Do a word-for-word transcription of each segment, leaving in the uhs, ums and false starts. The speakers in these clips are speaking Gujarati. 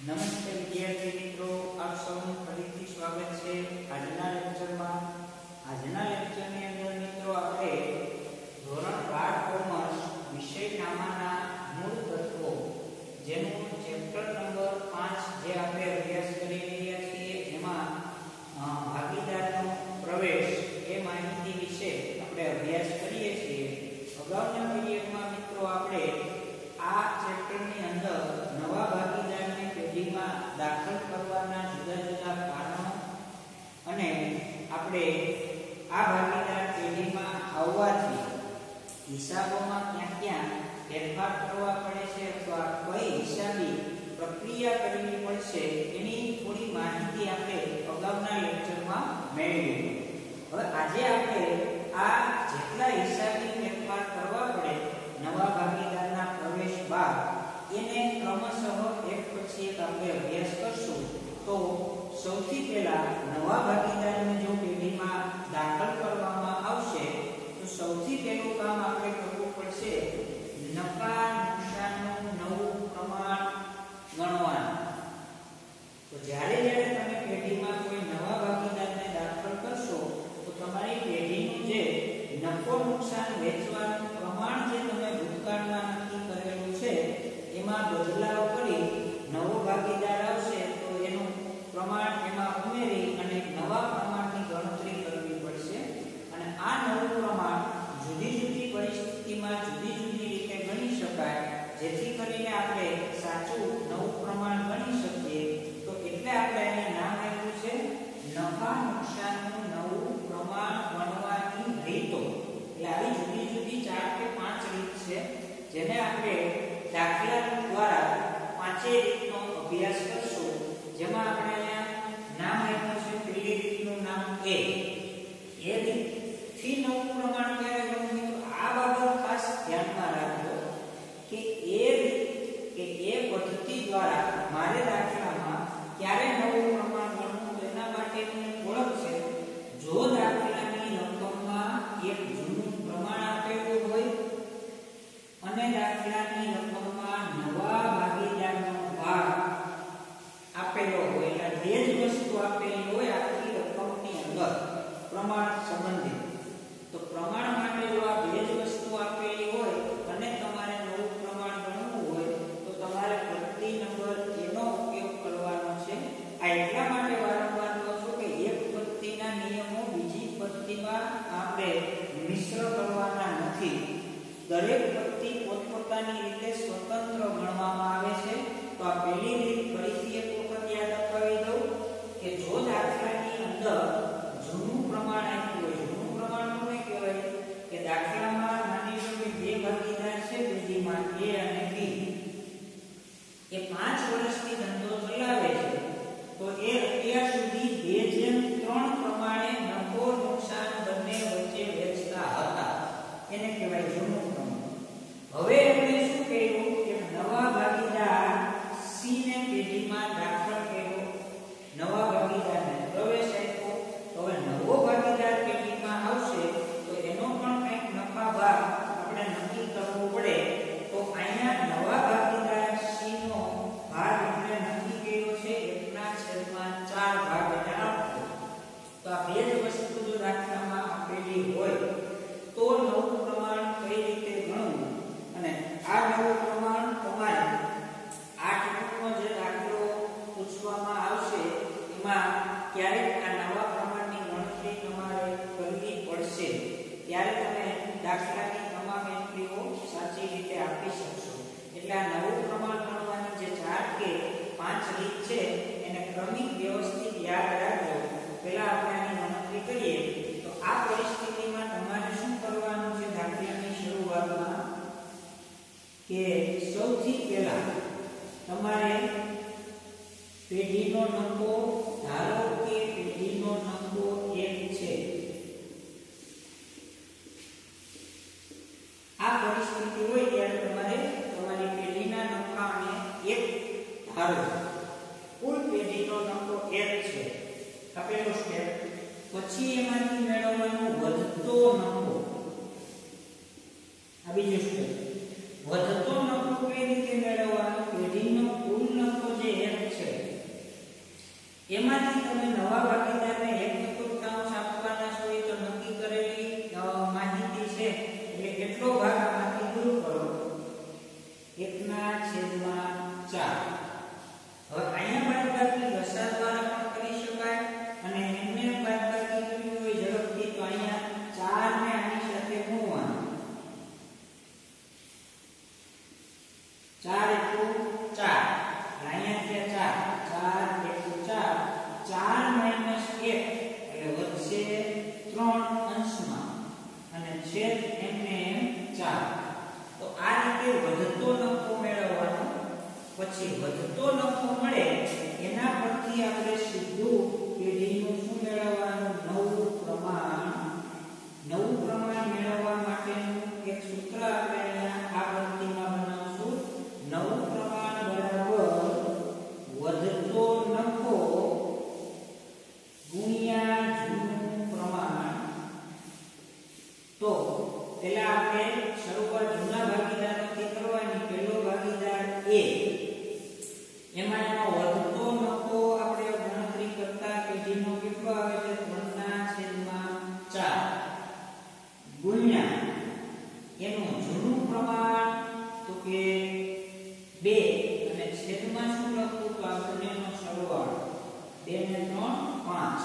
નમસ્તે વિદ્યાર્થી મિત્રો, આપ સૌનું ફરીથી સ્વાગત છે આજના લેક્ચરમાં. આજના લેક્ચરની અંદર મિત્રો આપણે ધોરણ બાર કોમર્સ વિષય નામાના મૂળ તત્વો જેનું ચેપ્ટર નંબર પાંચ જે આપણે અભ્યાસ કરી રહ્યા છીએ એમાં ભાગીદારનો પ્રવેશ એ માહિતી વિશે આપણે અભ્યાસ કરીએ છીએ. અગાઉના પીરિયડમાં મિત્રો આપણે આ ચેપ્ટરની અંદર નવા ભાગીદારને પેઢીમાં દાખલ કરવાના જુદા જુદા કારણો અને આપણે આ ભાગીદાર પેઢીમાં આવવાથી હિસાબોમાં ક્યાં ક્યાં ફેરફાર કરવા પડે છે અથવા કઈ હિસાબી પ્રક્રિયા કરવી પડશે એની થોડી માહિતી આપણે અગાઉના લેક્ચરમાં મેળવી. હવે આજે આપણે આ જેટલા હિસાબી ફેરફાર કરવા પડે નવા ભાગીદારના પ્રવેશ બાદ એને ક્રમશઃ એક પછી એક આપણે અભ્યાસ કરશું. તો સૌથી પહેલા નવા ભાગીદારને જો પેઢીમાં દાખલ કરવામાં આવશે તો સૌથી પહેલું કામ આપણે કરવું પડશે નફા નુકસાનનું નવું પ્રમાણ ગણવાનું. તો જ્યારે જ્યારે તમે પેઢીમાં કોઈ નવા ભાગીદારને દાખલ કરશો તો તમારી પેઢીનું જે નફો નુકસાન વેચવાનું પ્રમાણ જે તમે ભૂતકાળમાં નક્કી કરેલું છે એમાં બદલાવ કરી નવો ભાગીદાર આવશે તો એનું પ્રમાણ એમાં ઉમેરી અને નવા પ્રમાણની ગણતરી કરવી પડશે. અને આ નવું પ્રમાણ જુદી જુદી પરિસ્થિતિમાં જુદી જુદી રીતે ગણી શકાય, જેથી કરીને આપણે સાચું નવું પ્રમાણ ગણી શકીએ. તો એટલે આપણે એને નામ આપ્યું છે નફા નુકસાનનું નવું પ્રમાણ ગણવાની રીતો. એટલે આવી જુદી જુદી ચાર કે પાંચ રીત છે જેને આપણે દાખલા દ્વારા પાંચેય રીતનો અભ્યાસ કરશું. જેમાં આપણે અહીંયા નામ આપ્યું છે પહેલી રીતનું નામ એ એ રીતથી નવું પ્રમાણ ક્યારે ગણવું તો આ બાબત ખાસ ધ્યાનમાં રાખજો કે એ રીત કે એ પદ્ધતિ દ્વારા મારે દાખલામાં ક્યારે નવું પ્રમાણ ગણવું તેના માટેની ઓળખ છે. જો દાખલાની રકમમાં એક જૂનું પ્રમાણ આપેલું હોય અને દાખલાની રકમમાં નવા ભાગીદારનો ભાગ આપેલો હોય, એટલે બે જ વસ્તુ આપેલી હોય આખી રકમની અંદર પ્રમાણ સંબંધિત, તો પ્રમાણ માટે જો આ બે જ વસ્તુ આપેલી હોય અને તમારે નવું પ્રમાણ ગણવું હોય તો તમારે પ્રતિ નંબર એનો ઉપયોગ કરવાનો છે. આ એટલા માટે વારંવાર કહું છું કે એક પદ્ધતિના નિયમો બીજી પદ્ધતિમાં આપણે મિશ્ર કરવાના નથી. દરેક પદ્ધતિ પોતપોતાની રીતે સ્વતંત્ર ગણવામાં આવે છે. તો આ પહેલી રીત ફરીથી એક વખત યાદ અપાવી દઉં કે જો દાખલાની અંદર જૂનું પ્રમાણ આપ્યું હોય, જૂનું પ્રમાણ કોને કહેવાય કે દાખલામાં માની લો કે બે ભાગીદાર છે પેઢીમાં એ અને બી, એ પાંચ વર્ષથી ધંધો ચલાવે છે તો એ અત્યાર સુધી બે જેમ ત્રણ પ્રમાણે નફો નુકસાન બંને વચ્ચે વેચતા હતા, એને કહેવાય જૂનું પ્રમાણ. હવે એમણે શું કર્યું કે નવા ભાગીદાર સી ને પેઢીમાં દાખલ કર્યો, નવા ભાગીદારને પ્રવેશ આપ્યો. હવે નવો ભાગીદાર પેઢીમાં આવશે તો એનો પણ કંઈક નફા ભાગ આપણે નક્કી કરવો પડે. તો અહીંયા નવા ભાગીદાર સી નો ભાગ આપણે નક્કી કર્યો છે એકના છેદમાં ચાર ભાગ એને આપવો. તો આ બે જ વસ્તુ જો દાખલામાં આપેલી હોય તો નવું પ્રમાણ કઈ રીતે ગણવું, અને આ નવું પ્રમાણ તમારે આઠ ગુણનો જે દાખલો પૂછવામાં આવશે એમાં ક્યારેક આ નવા પ્રમાણની ગણતરી તમારે કરવી પડશે, ત્યારે તમે દાખલાની તમામ એન્ટ્રીઓ સાચી રીતે આપી શકશો. એટલે આ નવું પ્રમાણ ગણવાની જે ચાર કે પાંચ રીત છે એને ક્રમિક વ્યવસ્થિત યાદ રાખજો. પહેલા આપણે આની ગણતરી કરીએ તો આ પરિસ્થિતિમાં તમારે શું કરવાનું છે દાખલાની શરૂઆતમાં કે સૌથી પહેલા તમારે પેઢીનો નંબો ધારો કે પેઢીનો નંબો એક છે. આ પરિસ્થિતિ હોય ત્યારે તમારે તમારી પેઢીના નફાને એક ધારો, કુલ પેઢીનો નંબો એક છે આપેલો સ્ટેપ. પછી એમાંથી મેળવવાનો વધતો નફો, આ બીજો સ્ટેપ. વધતો નફો કઈ રીતે મેળવવાનો? પેઢીનો કુલ નફો જે એક છે ચાર એકુ ચાર, અહીંયા થયા ચાર, ચાર એકુ ચાર, ચાર માઈનસ એક એટલે વધશે ત્રણ અંશમાં અને છેદ એમને એમ ચાર. તો આ રીતે વધતો નફો મેળવવાનો. પછી વધતો નફો મળે એના પરથી આપણે સીધું પેઢીનું શું મેળવવાનું? નવું પ્રમાણ. નવું પ્રમાણ મેળવવા માટેનું એક સૂત્ર આપણે અહીંયા આ પંક્તિમાં બનાવશું. નવું પ્રમાણ બરાબર વધતો નફો ગુણ્યા જૂનું પ્રમાણ. તો પહેલા આપણે શરૂઆત જૂના ભાગીદારોથી કરવાની. પહેલો ભાગીદાર A, એમાં એનો વધતો નફો આપણે ગણતરી કરતા પેઢીનો કેટલો આવે છે? ત્રણ ના છેદમાં ચાર ગુણ્યા એનું જૂનું પ્રમાણ તો કે બે અને છેદમાં શું લખવું? તો આ બંનેનો સરવાળો બે ને ત્રણ પાંચ,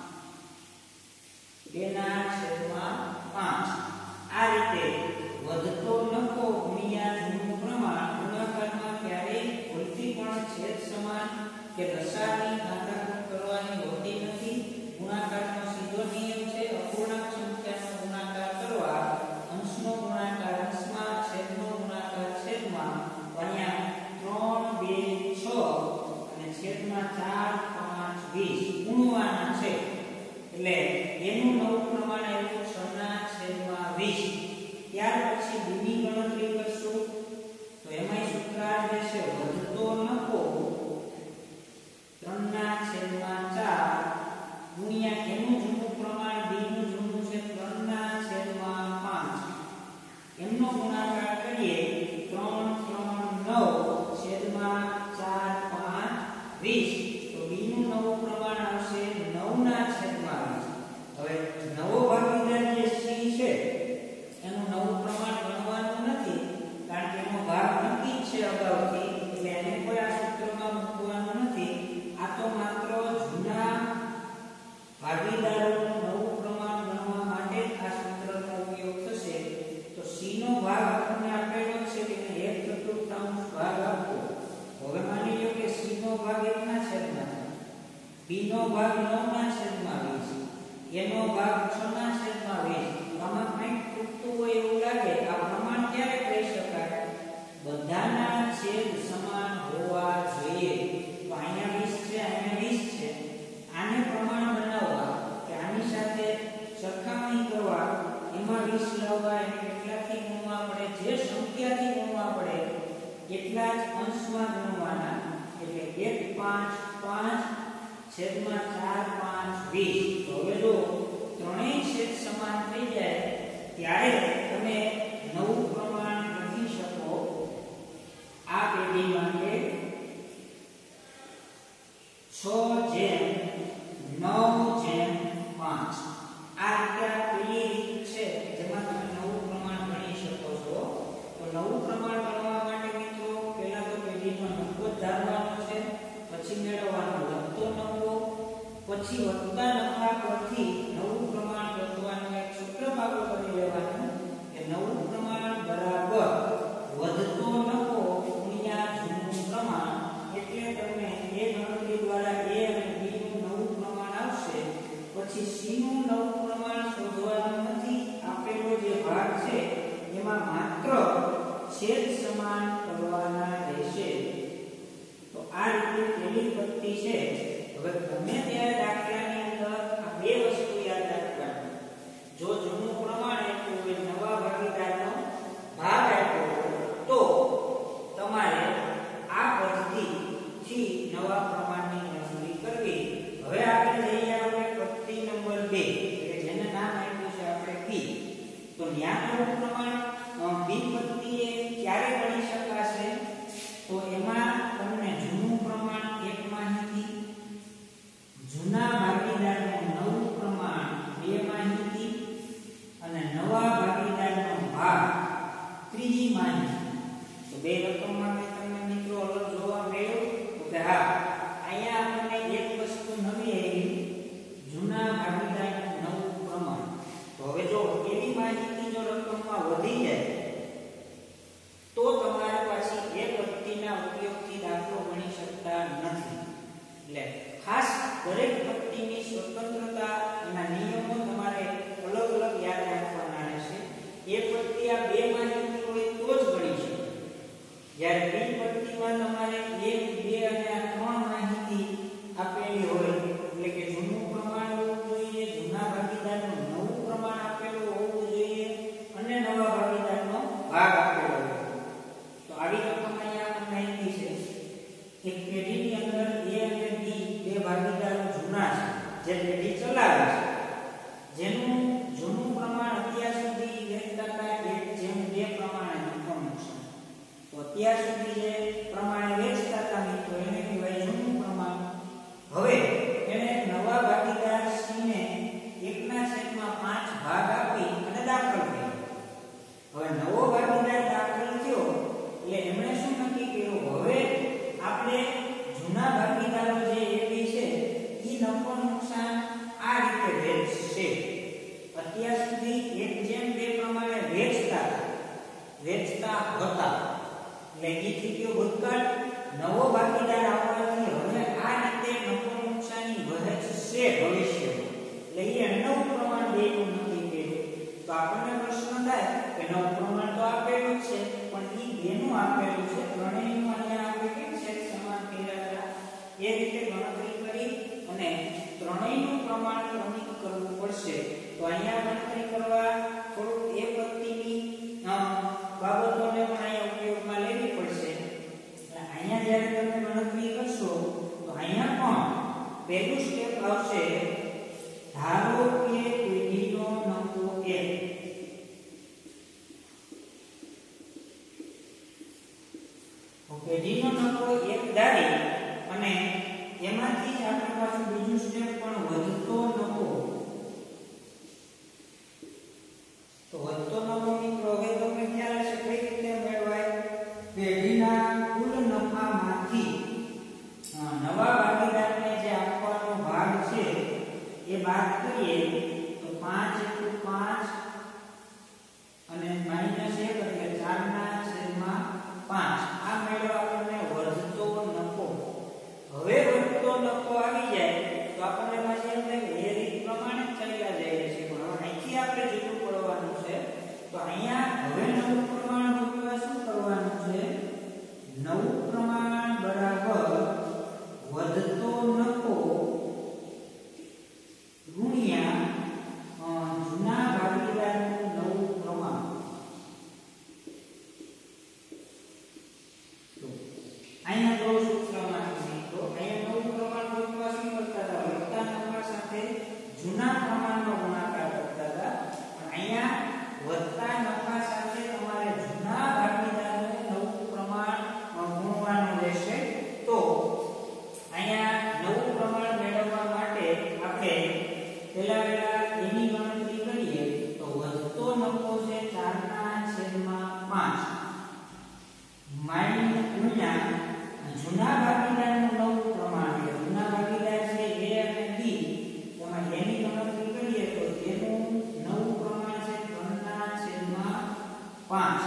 બે ના છેદમાં પાંચ. આ રીતે વધતો નફો ગુણ્યા જૂનું પ્રમાણ. ગુણાકારમાં ક્યારેય ભૂલથી પણ છેદ સમાન કે દશાની ભાગાકાર કરવાની હોતી નથી. ગુણાકારનો સીધો નિયમ છે અપૂર્ણાંક સંખ્યાનો ગુણાકાર કરવા અંશનો ગુણાકાર અંશમાં, છેદનો ગુણાકાર છેદમાં. અહીંયા ત્રણ બે છ અને છેદમાં ચાર પાંચ વીસ ગુણવાના છે એટલે એનું નવું પ્રમાણ આવ્યું છ ના છેદમાં વીસ. ત્યાર પછી b ની ગણતરી કરશું તો એમાંય સૂત્ર આ રહેશે વધતો નફો ત્રણ ના છેદમાં ચાર ગુણ્યા એનું જૂનું પ્રમાણ b નું જૂનું છે ત્રણ ના છેદમાં પાંચ. એમનો ગુણાકાર કરીએ ત્રણ ત્રણ નવ છેદમાં ચાર પાંચ વીસ. તો b નું નવું પ્રમાણ આવશે નવ ના છેદમાં વીસ. હવે નવો ભાગીદાર જે c છે એનું નવું પ્રમાણ ગણવાનું નથી કારણ કે એનો ભાગ નક્કી છે અગાઉથી એટલે એને કોઈ આ સૂત્રમાં મૂકવાનું નથી. આ તો માત્ર જૂના ભાગીદારોનું નવું પ્રમાણ ગણવા માટે આ સૂત્રનો ઉપયોગ થશે. તો c નો ભાગ આપણને આપેલો છે કે એક ચતુર્થાંશ ભાગ આપો. હવે માની લો કે c નો ભાગ એક ના છેદમાં છે, b નો ભાગ નવ ના છેદમાં વીસ, એનો ભાગ છ ના છેદમાં વીસ. આમાં કંઈક ખૂટતું હોય એવું લાગે. આ પ્રમાણ ક્યારે કહી શકાય? બધાના છેદ સમાન હોવા જોઈએ. તો અહીંયા વીસ છે, અહીંયા વીસ છે. આને પ્રમાણ બનાવવા કે આની સાથે સરખામણી કરવા એમાં વીસ લાવવા એને કેટલાથી ગુણવા પડે? જે સંખ્યાથી ગુણવા પડે એટલા જ અંશમાં ગુણવાના. એટલે એક પાંચ પાંચ છેદમાં ચાર પાંચ વીસ. હવે જો ત્રણેય છેદ સમાન થઈ જાય ત્યારે તમે નવું પ્રમાણ લખી શકો આ પેઢી માટે છ જેમ નવ જેમ પાંચ. આ રીતે આ પેલી રીત છે જેમાં તમે નવું પ્રમાણ ગણી શકો છો. તો નવું પ્રમાણ ગણવા માટે મિત્રો પહેલા તો પેઢીનો નફો ધારવાનો છે, પછી મેળવવાનો વધતો નફો, પછી વધતા નફા પરથી નવું પ્રમાણ ગોતવાનું એક સૂત્ર લાગુ કરી લેવાનું કે નવું પ્રમાણ બરાબર વધતો નફો ગુણ્યા જૂનું પ્રમાણ. એટલે તમને એ ગણતરી દ્વારા a અને b નું નવું પ્રમાણ આવશે. પછી c નું નવું પ્રમાણ શોધવાનું નથી. આપેલો જે ભાગ છે એમાં માત્ર છેદ સમાન કરવાના રહેશે. તો આ રીતે પેલી પદ્ધતિ છે. હવે ગમે ત્યારે દાખલાની અંદર આ બે વસ્તુ યાદ રાખવાની. જો જૂનું પ્રમાણ આપ્યું હોય, નવા ભાગીદારનો ભાગ આપ્યો હોય તો તમારે આ પદ્ધતિથી નવા પ્રમાણની ગણતરી કરવી. હવે આપણે જઈએ આપણે પદ્ધતિ નંબર બે એટલે જેને નામ આપ્યું છે આપણે p. તો ન્યા નવું પ્રમાણ b પદ્ધતિએ ક્યારે ગણી શકાશે? તો એમાં તમને જૂનું પ્રમાણ એક માહિતી, જૂના ભાગીદારનું નવું પ્રમાણ બે માહિતી અને નવા ભાગીદારનો ભાગ ત્રીજી માહિતી. તો બે રકમમાં મેં તમને મિત્રો અલગ જોવા મળ્યું કે હા અહીંયા આપણને એક વસ્તુ નવી આવી, જૂના ભાગીદારનું નવું પ્રમાણ. તો હવે જો એવી માહિતી જો રકમમાં વધી જાય તો તમારે પાછી એક એટલે ખાસ દરેક પટ્ટીની સ્વતંત્રતા એના નિયમો તમારે અલગ અલગ યાદ રાખવાના રહેશે. એ પટ્ટી આ બે માહિતી હોય તો જ ગણી શકે. જ્યારે બી પટ્ટીમાં તમારે એક બે અને આ ત્રણ માહિતી આપેલી હોય એટલે કે જૂનું પ્રમાણ હોવું જોઈએ, જૂના ભાગીદારનું નવું પ્રમાણ આપેલું હોવું જોઈએ અને નવા ભાગીદારનો ભાગ આપેલો હોય. તો આવી રકમ અહીંયા આપણને આપી છે. એક પેઢીની અંદર એ અને બી બે ભાગીદારો જૂના છે જે પેઢી ચલાવે છે, જેનું જૂનું પ્રમાણ અત્યાર સુધી વેચતા હતા એક જેમ બે પ્રમાણે નફો નુકસાન. તો અત્યાર સુધી જે પ્રમાણે વેચતા હતા મિત્રો એને કહેવાય જૂનું પ્રમાણ. હવે એને નવા ભાગીદાર સીને એકના છેદમાં પાંચ ભાગ આપી અને દાખલ કર્યો. હવે નવો ભાગીદાર દાખલ થયો એટલે એમણે શું નક્કી કર્યું, હવે આપણે જૂના ભાગીદારો જે એબી છે ઈ નફો નુકસાન આ રીતે વેચશે. અત્યાર સુધી એક જેમ બે પ્રમાણે વેચતા વેચતા હતા એટલે ઈ થી ગયો ભૂતકાળ. નવો ભાગીદાર આવવાથી હવે આ રીતે નફો નુકસાની વહેંચશે ભવિષ્યમાં. એટલે એ નવું પ્રમાણ બે નું નક્કી કર્યું. તો આપણને પ્રશ્ન થાય કે નવું પ્રમાણ તો આપેલું છે પણ ઈ બે નું આપેલું છે, ત્રણેયનું અહીંયા આપણે કેમ છે સમાન કર્યા હતા એ રીતે ગણતરી કરી અને ત્રણેયનું પ્રમાણ ક્રમિક કરવું પડશે. તો અહીંયા ગણતરી કરવા થોડું એ પદ્ધતિની બાબતોને પણ અહીંયા ઉપયોગમાં લેવી પડશે. એટલે અહીંયા જ્યારે તમે ગણતરી કરશો તો અહીંયા પણ પહેલું સ્ટેપ આવશે, ધારો કે પેઢીનો નફો એક. પેઢીનો નફો એક ધારી અને એમાંથી જ આપણી પાસે બીજું સ્ટેપ પણ વધતો નફો. તો વધતો નફો મિત્રો હવે તમને ખ્યાલ હશે કઈ રીતે મેળવાય. પેઢીના કુલ નફામાંથી નવા ભાગીદારને જે આપવાનો ભાગ છે એ બાદ કરીએ તો પાંચ into પાંચ અને માઈનસ એક એટલે ચાર ના છેદમાં પાંચ. આ મેળવવા આપણને વધતો નફો. હવે વધતો નફો આવી જાય તો આપણને પાછી એમ થાય કે એ રીત પ્રમાણે જ ચાલ્યા જઈએ છીએ, પણ હવે અહીંથી આપણે જુદું પડવાનું છે. તો અહીંયા હવે નવું પ્રમાણ મૂકવા શું કરવાનું છે, નવું પ્રમાણ બરાબર વધતો નફો ગુણ્યા જૂના ભાગીદારનું નવું પ્રમાણ. તો અહીંયા જો સૂત્રમાં તો અહીંયા નવું પ્રમાણ મૂકવા શું કરતા હતા, વધતા નફા સાથે જૂના પ્રમાણનો ગુણાકાર કરતા હતા. પણ અહીંયા વધતા નફા સાથે તમારે જૂના ભાગીદારનું નવું પ્રમાણ ગુણવાનું રહેશે. તો અહીંયા નવું પ્રમાણ મેળવવા માટે આપણે પહેલા પહેલા એની ગણતરી કરીએ તો વધતો નફો છે ચાર ના છેદમાં પાંચ માઈનસ ગુણ્યા જૂના ભાગીદારનું નવું પ્રમાણ. જૂના ભાગીદાર છે એ અને બી, તેમાં એની ગણતરી કરીએ તો એનું નવું પ્રમાણ છે ત્રણ ના છેદમાં પાંચ.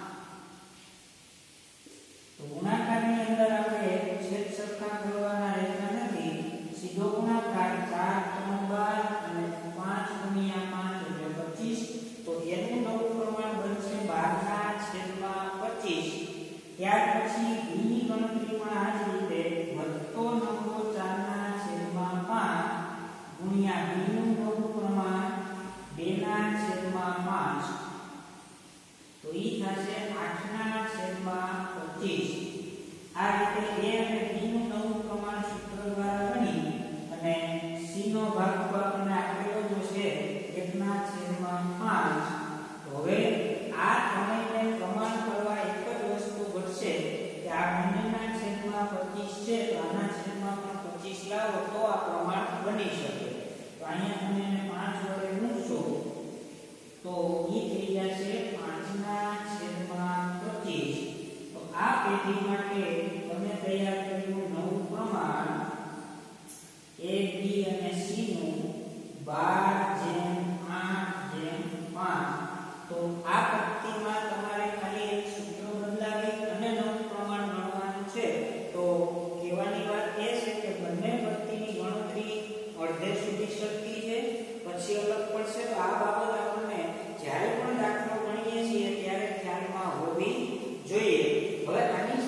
તો ગુણાકારની અંદર આપણે છેદ સરખા કરવાના રહેતા નથી, સીધો ગુણાકાર ચાર ત્રણ બાર અને પાંચ ગુણ્યા પાંચ એટલે પચીસ. તો એનું નવું પ્રમાણ બનશે બાર ના છેદમાં પચીસ. ત્યાર પછી બી ની ગણતરી પણ આ જ રીતે વધતો નફો ચાર ના છેદમાં પાંચ ગુણ્યા બી નું નવું પ્રમાણ બે ના છેદમાં પાંચ. તો ઈ થશે આઠ ના છેદમાં પચીસ. આ રીતે એ અને બી નું નવું પ્રમાણ સૂત્ર દ્વારા ગણી અને સી નો ભાગ આપણને આપેલો જો છે એક ના છેદમાં પાંચ. તો હવે આ ત્રણેયને પ્રમાણ કરવા એક જ વસ્તુ ઘટશે કે આ બંનેના છેદમાં પચીસ છે તો આના છેદમાં પણ પચીસ લાવો તો આ પ્રમાણ બની શકે. તો અહીંયા તમે એને પાંચ વડે મૂકશો તો ઈ થઈ જશે પાંચ ના છેદમાં પચીસ. તો આ પેઢી માટે તમે તૈયાર કર્યું નવું પ્રમાણ એ બી અને સી નું બાર જેમ આઠ જેમ પાંચ. તો આ પદ્ધતિમાં તમારે ખાલી એક સૂત્ર બદલાવી અને નવું પ્રમાણ ગણવાનું છે. તો કહેવાની વાત એ છે કે બંને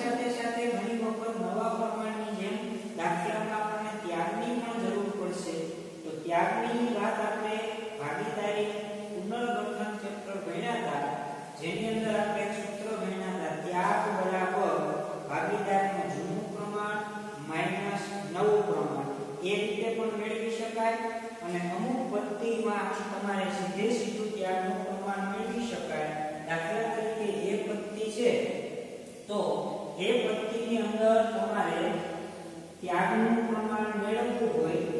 સાથે સાથે ઘણી વખત નવા પ્રમાણની જેમ દાખલામાં આપણને ત્યાગની પણ જરૂર પડશે. તો ત્યાગની વાત આપણે ભાગીદારી પુનર્ગઠન ચેપ્ટર ભણ્યા હતા, જેની અંદર આપણે એક સૂત્ર ભણ્યા હતા, ત્યાગ બરાબર ભાગીદારીનું જૂનું પ્રમાણ માઈનસ નવું પ્રમાણ. એ રીતે પણ મેળવી શકાય અને અમુક પદ્ધતિમાં તમારે સીધે સીધું ત્યાગનું પ્રમાણ મેળવી શકાય. દાખલા તરીકે એ પદ્ધતિ છે, તો એ પદ્ધતિની અંદર તમારે ત્યાગનું પ્રમાણ મેળવવું હોય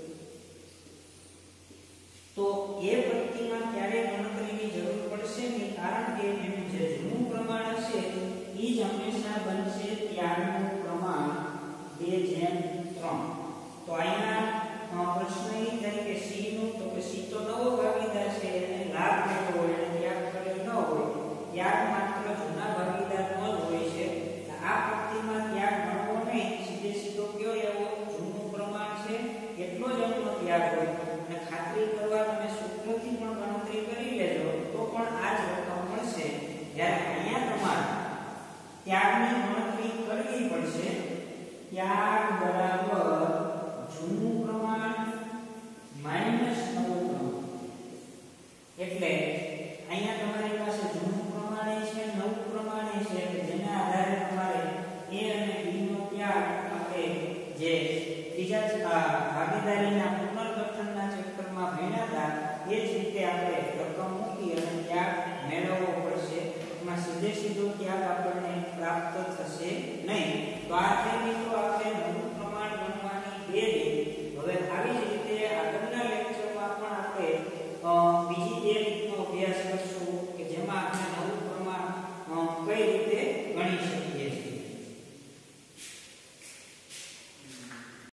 તો એ પદ્ધતિમાં ક્યારેય ગણતરીની જરૂર પડશે નહીં, કારણ કે એનું જે જૂનું પ્રમાણ હશે એ જ હંમેશા બનશે ત્યાગનું પ્રમાણ બે જેમ ત્રણ. તો અહીંયા પ્રશ્ન એ થાય કે સી નું, તો કે સી તો નવો ભાગીદાર છે, એને લાભ લેતો હોય અને ત્યાગ કરેલ ન હોય. ત્યાગ માત્ર જૂના ભાગીદારનો જ હોય છે. આ પદ્ધતિમાં ત્યાગ ગણવો નહીં, સીધે સીધો કયો એવો જૂનું પ્રમાણ છે એટલો જ એનો ત્યાગ હોય. અને ખાતરી કરવા તમે સૂત્રથી પણ ગણતરી કરી લેજો તો પણ આ જ રકમ મળશે. જ્યારે અહીંયા તમારે ત્યાગની ગણતરી કરવી પડશે. ત્યાગ બરાબર જૂનું પ્રમાણ માઈનસ નવું પ્રમાણ. એટલે અહીંયા તમારે